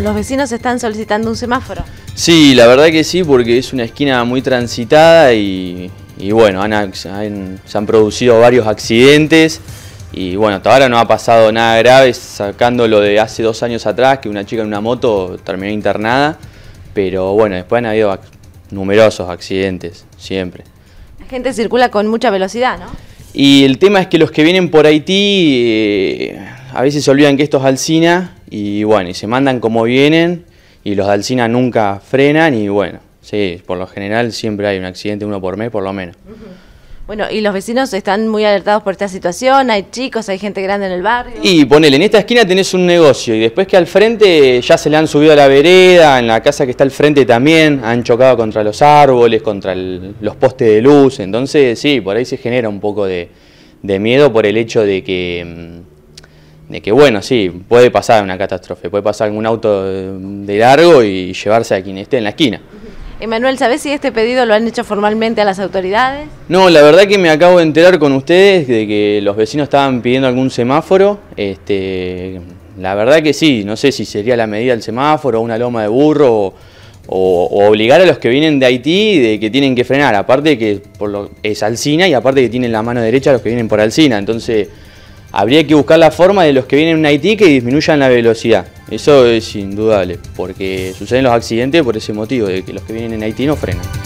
los vecinos están solicitando un semáforo. Sí, la verdad que sí, porque es una esquina muy transitada y bueno, se han producido varios accidentes y bueno, hasta ahora no ha pasado nada grave, sacando lo de hace 2 años atrás, que una chica en una moto terminó internada, pero bueno, después han habido numerosos accidentes, siempre. La gente circula con mucha velocidad, ¿no? Y el tema es que los que vienen por Haití a veces se olvidan que esto es Alsina y bueno, y se mandan como vienen y los de Alsina nunca frenan y bueno, sí, por lo general siempre hay un accidente, uno por mes por lo menos. Bueno, y los vecinos están muy alertados por esta situación, hay chicos, hay gente grande en el barrio. Y ponele, en esta esquina tenés un negocio y después que al frente ya se le han subido a la vereda, en la casa que está al frente también, han chocado contra los árboles, contra los postes de luz, entonces sí, por ahí se genera un poco de miedo por el hecho de que bueno, sí, puede pasar una catástrofe, puede pasar algún auto de largo y llevarse a quien esté en la esquina. Emanuel, ¿sabés si este pedido lo han hecho formalmente a las autoridades? No, la verdad que me acabo de enterar con ustedes de que los vecinos estaban pidiendo algún semáforo. La verdad que sí, no sé si sería la medida del semáforo, una loma de burro o obligar a los que vienen de Haití de que tienen que frenar. Aparte que es Alsina y aparte que tienen la mano derecha los que vienen por Alsina. Entonces habría que buscar la forma de los que vienen en Haití que disminuyan la velocidad. Eso es indudable, porque suceden los accidentes por ese motivo, de que los que vienen en Haití no frenan.